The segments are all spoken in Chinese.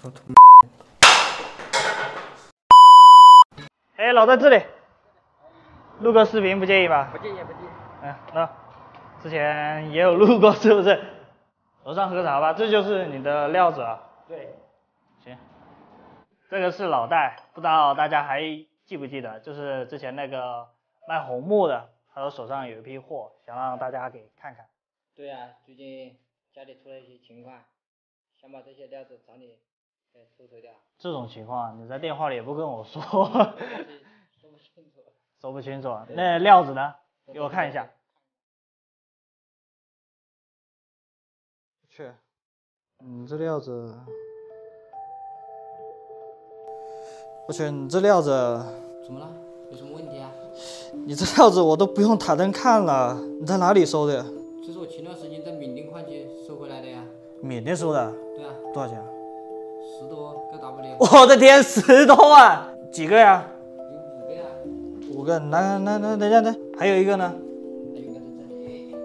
哎，老在这里，录个视频不介意吧？ 不介意，不介意。 那之前也有录过，是不是？楼上喝茶吧，这就是你的料子啊。 对。 行，这个是老戴，不知道大家还记不记得？就是之前那个卖红木的，他手上有一批货，想让大家给看看。 对啊，最近家里出了一些情况，想把这些料子找你出掉。 这种情况你在电话里也不跟我说。 说不清楚。 说不清楚，那料子呢？给我看一下。去，这料子，我去，你这料子怎么了？有什么问题啊？ 你这料子我都不用打灯看了，你在哪里收的？ 这是我前段时间在缅甸矿区收回来的呀。 缅甸收的？ 对啊。 多少钱 ？10多个 W。 我的天，10多万！几个呀？ 有5个呀。 5个，那等一下，还有一个呢？ 还有一个在这里。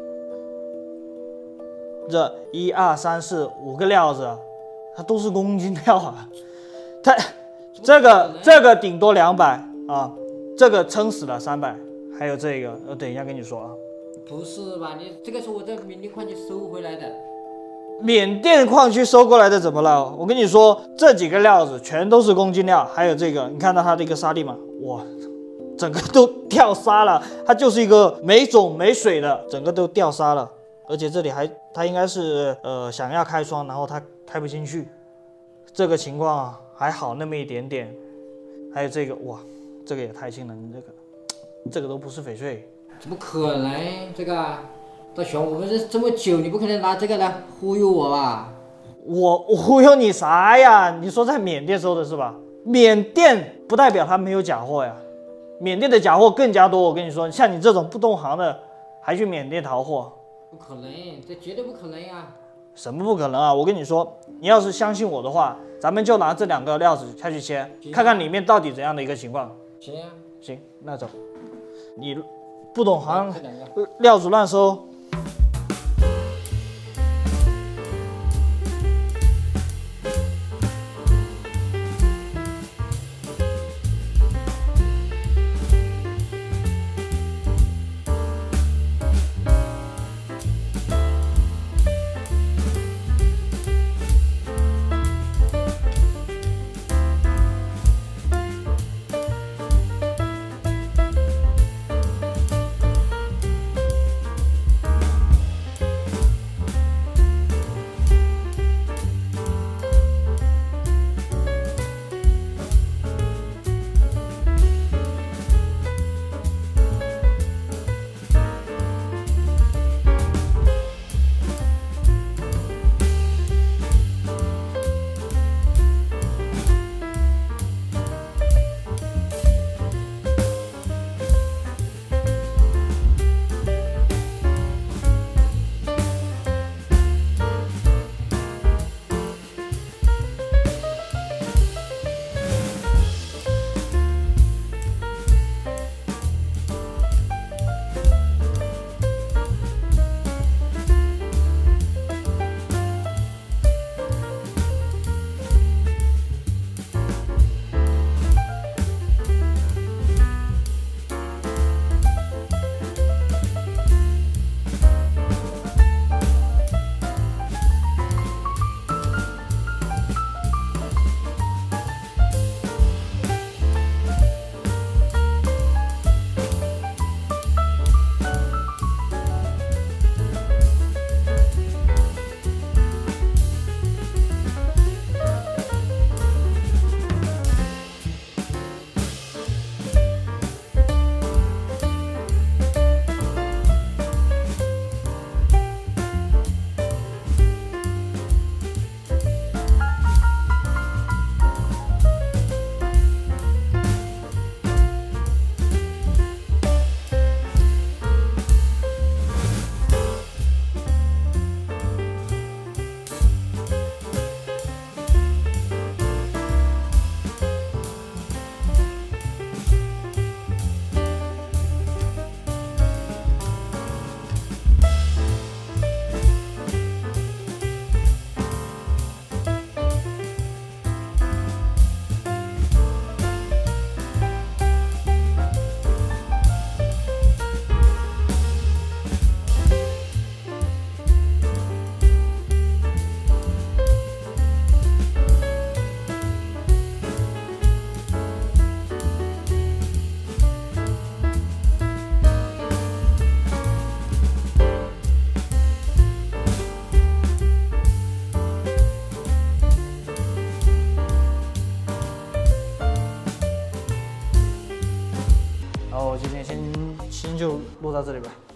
这1、2、3、4、5个料子，它都是公斤料啊。它这个顶多200啊，这个撑死了300，还有这个，我等一下跟你说啊。 不是吧？你这个是我在缅甸矿区收回来的。 缅甸矿区收过来的怎么了？我跟你说，这几个料子全都是公斤料，还有这个，你看到它这个沙粒吗？哇，整个都掉沙了，它就是一个没种没水的，整个都掉沙了。而且这里它应该是想要开窗，然后它开不进去，这个情况还好那么一点点。还有这个，哇，这个也太轻了，你这个都不是翡翠。 怎么可能？这个大雄，我们这么久，你不可能拿这个来忽悠我吧？ 我忽悠你啥呀？你说在缅甸收的是吧？缅甸不代表它没有假货呀，缅甸的假货更加多。我跟你说，像你这种不懂行的，还去缅甸淘货？ 不可能，这绝对不可能呀！ 什么不可能啊？我跟你说，你要是相信我的话，咱们就拿这2个料子下去切，看看里面到底怎样的一个情况。 行啊。 行，那走。你不懂行，料子乱收。 就录到这里吧。